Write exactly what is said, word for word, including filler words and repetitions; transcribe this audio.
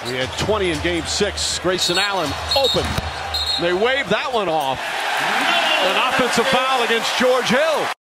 We had twenty in game six. Grayson Allen open. They waved that one off. An offensive foul against George Hill.